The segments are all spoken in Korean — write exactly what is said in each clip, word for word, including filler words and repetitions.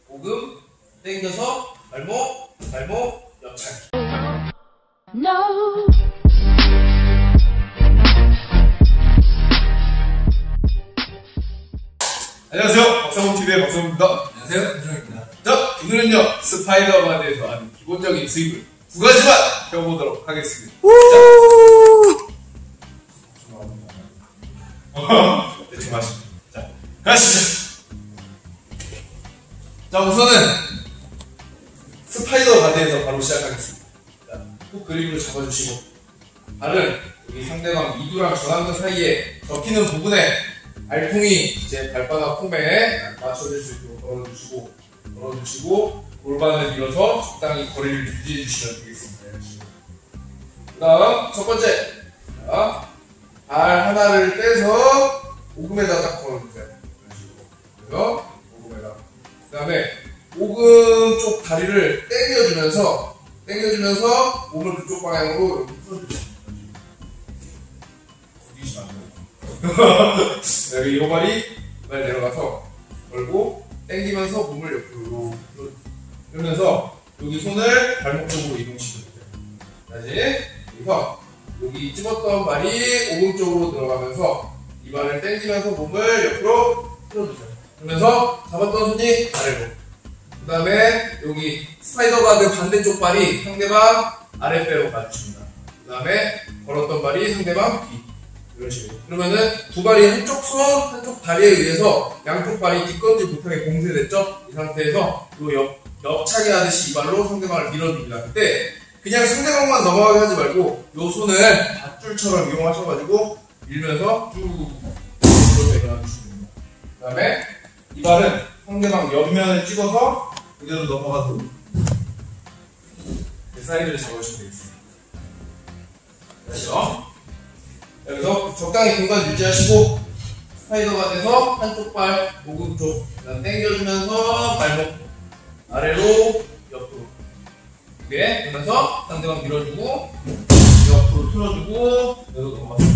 오금, 당겨서 발목, 발목, 옆차기. No. 안녕하세요. 박사범티비의 박사범입니다. 안녕하세요. 김정입니다. 자, 오늘은요, 스파이더만에 대해서 아는 기본적인 스윙을 두 가지만 배워보도록 하겠습니다. 자, 대충 마시죠. 자, 가시죠. 자, 우선은 스파이더 바디에서 바로 시작하겠습니다. 자, 꼭 그립으로 잡아주시고, 발은 여기 상대방 이두랑 전완근 사이에 접히는 부분에 알통이 이제 발바닥 홈에 맞춰질 수 있도록 걸어주시고, 걸어주시고, 골반을 밀어서 적당히 거리를 유지해 주시면 되겠습니다. 그 다음, 첫 번째. 자, 발 하나를 떼서 오금에다 딱 걸어주세요. 이런 식으로. 그래서 오금에다. 그 다음에 오금 쪽 다리를 당겨주면서, 당겨주면서 몸을 그쪽 방향으로 이렇게 풀어주세요. 거기시면 안 돼요. 여기 이 발이 발 내려가서 걸고 당기면서 몸을 옆으로 그러면서 여기 손을 발목 쪽으로 이동시켜주세요. 다시 여기서 여기 집었던 발이 오금 쪽으로 들어가면서 이 발을 당기면서 몸을 옆으로 풀어주세요. 그러면서 잡았던 손이 아래로. 그 다음에 여기 스파이더 가드 반대쪽 발이 상대방 아랫배로 맞춥니다. 그 다음에 걸었던 발이 상대방 뒤. 이런 식으로. 그러면은 두 발이 한쪽 손, 한쪽 다리에 의해서 양쪽 발이 뒷건지 못하게 공세됐죠? 이 상태에서 요 옆, 옆차기 하듯이 이 발로 상대방을 밀어줍니다. 그때 그냥 상대방만 넘어가게 하지 말고 요 손을 밧줄처럼 이용하셔가지고 밀면서 쭉 이렇게 일어나주시면 됩니다. 그 다음에 이 발은 상대방 옆면을 찍어서 그대로 넘어가서 사이드를 잡아주시면 되겠습니다. 다시요. 여기서 적당히 공간 유지하시고 스파이더가 돼서 한쪽 발, 오금 쪽 당겨주면서 발목 아래로 옆으로 이렇게 그러면서 상대방 밀어주고 옆으로 틀어주고 여기로 넘어가세요.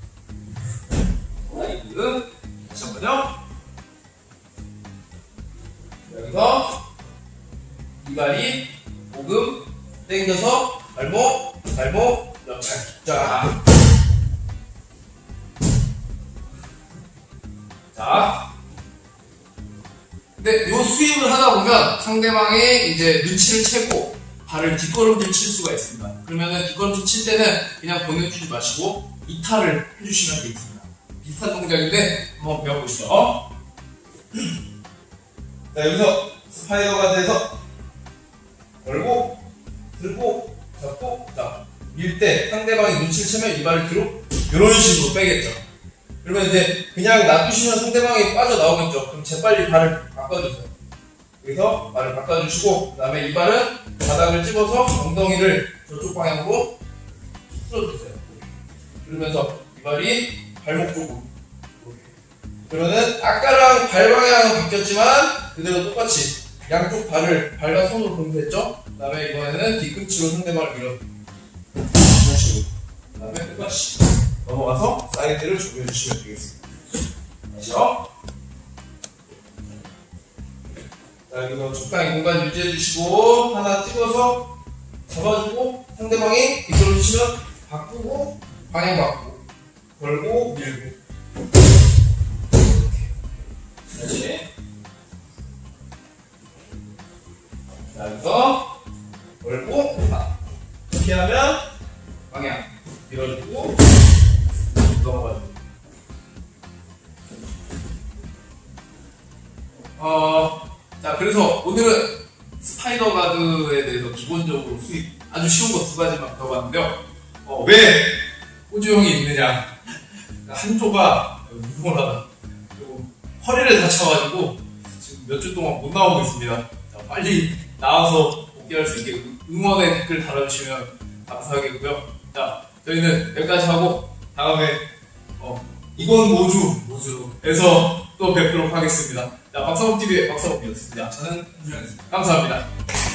사이드 다시 한 번요. 여기서 이 발이 오금 당겨서 발목, 발목, 옆차기 쫙. 자, 근데 요 스윙을 하다 보면 상대방이 이제 눈치를 채고 발을 뒷걸음질 칠 수가 있습니다. 그러면은 뒷걸음질 칠 때는 그냥 보내주지 마시고 이탈을 해주시면 되겠습니다. 비슷한 동작인데 한번 배워보시죠. 자, 여기서 스파이더가 돼서 걸고 들고 잡고 자, 밀 때 상대방이 눈치를 채면 이 발을 뒤로 이런 식으로 빼겠죠. 그러면 이제 그냥 놔두시면 상대방이 빠져나오겠죠. 그럼 재빨리 발을 바꿔주세요. 여기서 발을 바꿔주시고 그 다음에 이 발은 바닥을 집어서 엉덩이를 저쪽 방향으로 풀어주세요. 그러면서 이 발이 발목 쪽으로. 그러면은 아까랑 발 방향은 바뀌었지만 그대로 똑같이 양쪽 발을 발과 손으로 공세했죠. 그 다음에 이번에는 뒤꿈치로 상대방을 밀어. 이런 식으로. 그 다음에 똑같이 넘어가서 사이드를 준비해주시면 되겠습니다. 다시요. 자, 여기서 적당히 공간 유지해주시고 하나 찍어서 잡아주고 상대방이 이끌어주시면 바꾸고 방향 바꾸고 걸고 밀고 이렇게 다시. 자, 여기서 걸고 이렇게 하면 방향 밀어주고 넘어가죠. 어, 자, 그래서 오늘은 스파이더 가드에 대해서 기본적으로 수익 아주 쉬운 거 두 가지만 배워봤는데요. 어, 왜 호주형이 있느냐? 한조가 무서워하다. 그리고 허리를 다쳐가지고 지금 몇 주 동안 못 나오고 있습니다. 자, 빨리 나와서 복귀할 수 있게 응원의 댓글 달아주시면 감사하겠고요. 자, 저희는 여기까지 하고 다음에 어, 이건 모주 모주에서 또 뵙도록 하겠습니다. 자, 박사범티비의 박사범이었습니다. 저는 김정이었습니다. 감사합니다.